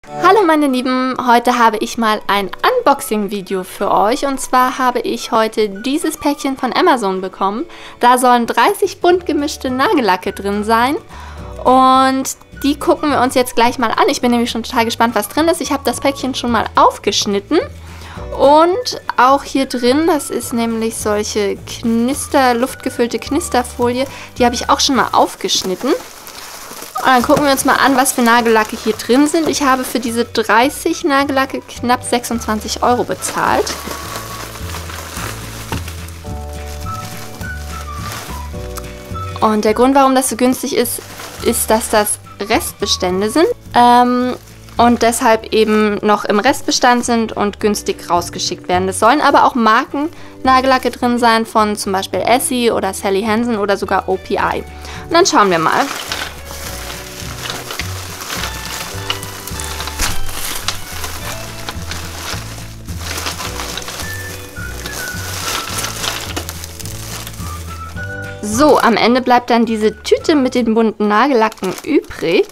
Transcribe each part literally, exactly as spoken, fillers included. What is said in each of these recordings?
Hallo meine Lieben, heute habe ich mal ein Unboxing-Video für euch und zwar habe ich heute dieses Päckchen von Amazon bekommen. Da sollen dreißig bunt gemischte Nagellacke drin sein und die gucken wir uns jetzt gleich mal an. Ich bin nämlich schon total gespannt, was drin ist. Ich habe das Päckchen schon mal aufgeschnitten und auch hier drin, das ist nämlich solche Knister, luftgefüllte Knisterfolie, die habe ich auch schon mal aufgeschnitten. Und dann gucken wir uns mal an, was für Nagellacke hier drin sind. Ich habe für diese dreißig Nagellacke knapp sechsundzwanzig Euro bezahlt. Und der Grund, warum das so günstig ist, ist, dass das Restbestände sind ähm, und deshalb eben noch im Restbestand sind und günstig rausgeschickt werden. Es sollen aber auch Marken-Nagellacke drin sein von zum Beispiel Essie oder Sally Hansen oder sogar O P I. Und dann schauen wir mal. So, am Ende bleibt dann diese Tüte mit den bunten Nagellacken übrig.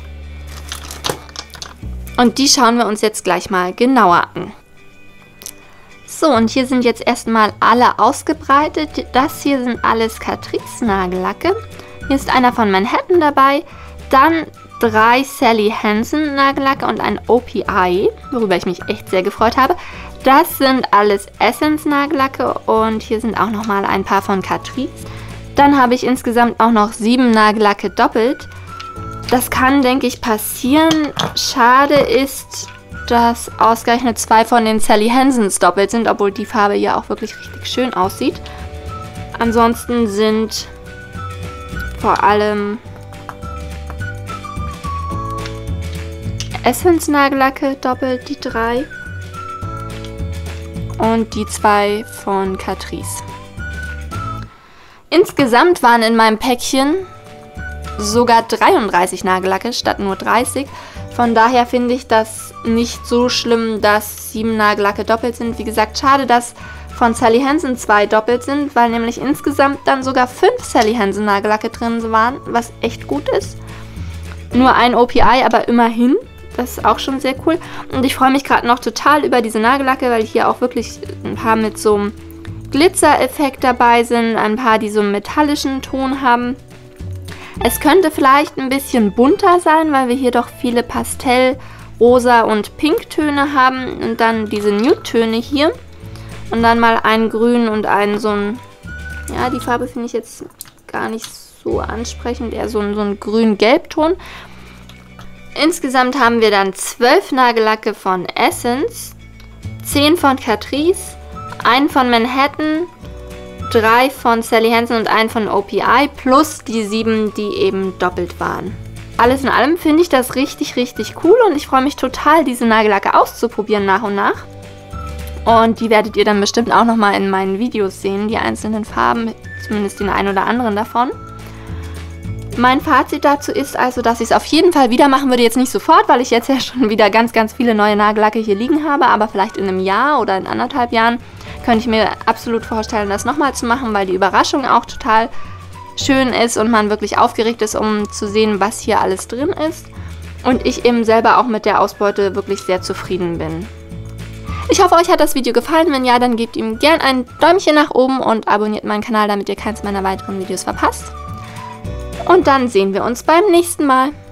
Und die schauen wir uns jetzt gleich mal genauer an. So, und hier sind jetzt erstmal alle ausgebreitet. Das hier sind alles Catrice Nagellacke. Hier ist einer von Manhattan dabei. Dann drei Sally Hansen Nagellacke und ein O P I, worüber ich mich echt sehr gefreut habe. Das sind alles Essence Nagellacke und hier sind auch nochmal ein paar von Catrice. Dann habe ich insgesamt auch noch sieben Nagellacke doppelt. Das kann, denke ich, passieren. Schade ist, dass ausgerechnet zwei von den Sally Hansens doppelt sind, obwohl die Farbe ja auch wirklich richtig schön aussieht. Ansonsten sind vor allem Essence Nagellacke doppelt, die drei. Und die zwei von Catrice. Insgesamt waren in meinem Päckchen sogar dreiunddreißig Nagellacke statt nur dreißig. Von daher finde ich das nicht so schlimm, dass sieben Nagellacke doppelt sind. Wie gesagt, schade, dass von Sally Hansen zwei doppelt sind, weil nämlich insgesamt dann sogar fünf Sally Hansen Nagellacke drin waren, was echt gut ist. Nur ein O P I, aber immerhin. Das ist auch schon sehr cool. Und ich freue mich gerade noch total über diese Nagellacke, weil hier auch wirklich ein paar mit so einem Glitzereffekt dabei sind, ein paar, die so einen metallischen Ton haben. Es könnte vielleicht ein bisschen bunter sein, weil wir hier doch viele Pastell-, Rosa- und Pinktöne haben und dann diese Nude-Töne hier und dann mal einen grün und einen so ein, ja, die Farbe finde ich jetzt gar nicht so ansprechend, eher so ein, so ein grün-gelb-Ton. Insgesamt haben wir dann zwölf Nagellacke von Essence, zehn von Catrice, einen von Manhattan, drei von Sally Hansen und einen von O P I plus die sieben, die eben doppelt waren. Alles in allem finde ich das richtig, richtig cool und ich freue mich total, diese Nagellacke auszuprobieren nach und nach. Und die werdet ihr dann bestimmt auch nochmal in meinen Videos sehen, die einzelnen Farben, zumindest den einen oder anderen davon. Mein Fazit dazu ist also, dass ich es auf jeden Fall wieder machen würde, jetzt nicht sofort, weil ich jetzt ja schon wieder ganz, ganz viele neue Nagellacke hier liegen habe, aber vielleicht in einem Jahr oder in anderthalb Jahren könnte ich mir absolut vorstellen, das nochmal zu machen, weil die Überraschung auch total schön ist und man wirklich aufgeregt ist, um zu sehen, was hier alles drin ist. Und ich eben selber auch mit der Ausbeute wirklich sehr zufrieden bin. Ich hoffe, euch hat das Video gefallen. Wenn ja, dann gebt ihm gern ein Däumchen nach oben und abonniert meinen Kanal, damit ihr keins meiner weiteren Videos verpasst. Und dann sehen wir uns beim nächsten Mal.